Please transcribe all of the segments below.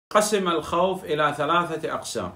قسم الخوف إلى 3 أقسام.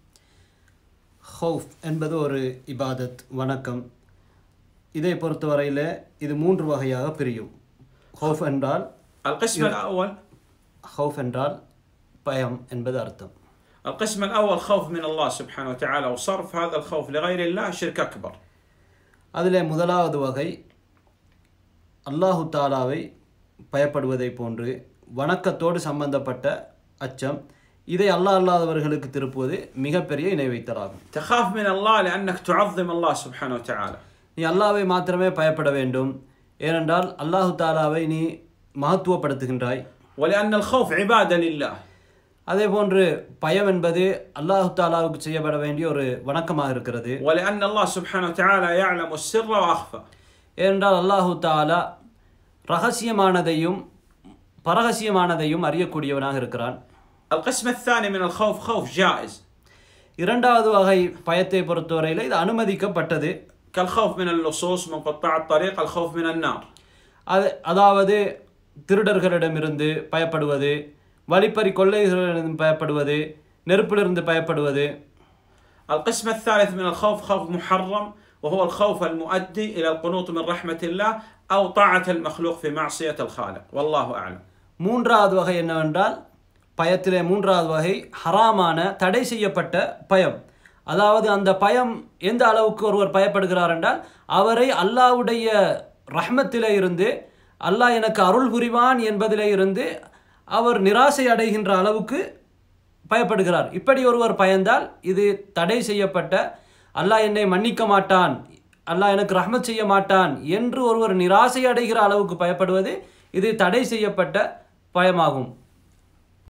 خوف என்பது ஒரு இபாதத் வணக்கம். இதை பொறுத்தவரையில் இது 3 வகையாக பிரியும். خوف என்றால் القسم الأول خوف என்றால் பயம் என்பது அர்த்தம். القسم الأول خوف من الله سبحانه وتعالى وصرف هذا الخوف لغير الله شرك أكبر. அதிலே முதலாவது வகை அல்லாஹு தாலாவை பயப்படுவதை போன்று வணக்கத்தோடு சம்பந்தப்பட்ட அச்சம். இதை அல்லாஹ் அல்லாதவர்களுக்கு திருப்புவது மிகப்பெரிய இணை வைத்தலாகும். تخاف من الله لأنك تعظم الله سبحانه وتعالى. நீ அல்லாஹ்வை மாத்திரமே பயப்பட வேண்டும், ஏனென்றால் அல்லாஹு தாலாவை நீ மகத்துவப்படுத்துகின்றாய். ولأن الخوف عبادة لله. அதே போன்று பயம் என்பது அல்லாஹு தாலாவுக்கு செய்யப்பட வேண்டிய ஒரு வணக்கமாக இருக்கிறது. ولأن الله سبحانه وتعالى يعلم السر وأخفى. ஏனென்றால் அல்லாஹு தாலா ரகசியமானதையும் பரகசியமானதையும் அறியக்கூடியவனாக இருக்கிறான். القسم الثاني من الخوف خوف جائز. இரண்டாவது வகை பயத்தை பொறுத்தவரையில் இது அனுமதிக்கப்பட்டது. كالخوف من اللصوص من قطاع الطريق الخوف من النار. அதாவது திருடர்களிடமிருந்து பயப்படுவது, வழிப்பறி கொள்ளைகளிடமிருந்து பயப்படுவது, நெருப்பிலிருந்து பயப்படுவது. القسم الثالث من الخوف خوف محرم وهو الخوف المؤدي إلى القنوط من رحمة الله أو طاعة المخلوق في معصية الخالق والله أعلم. மூன்றாவது வகை என்னவென்றால் பயத்திலே மூன்றாவது வகை ஹராமான தடை செய்யப்பட்ட பயம். அதாவது அந்த பயம் எந்த அளவுக்கு ஒருவர் பயப்படுகிறார் என்றால் அவரை அல்லாஹ்வுடைய ரஹ்மத்திலே இருந்து அல்லாஹ் எனக்கு அருள் புரிவான் என்பதிலே இருந்து அவர் நிராசை அடைகின்ற அளவுக்கு பயப்படுகிறார். இப்படி ஒருவர் பயந்தால் இது தடை செய்யப்பட்ட, அல்லாஹ் என்னை மன்னிக்க மாட்டான், அல்லாஹ் எனக்கு ரஹ்மத் செய்ய மாட்டான் என்று ஒருவர் நிராசை அடைகிற அளவுக்கு பயப்படுவது இது தடை செய்யப்பட்ட பயமாகும்.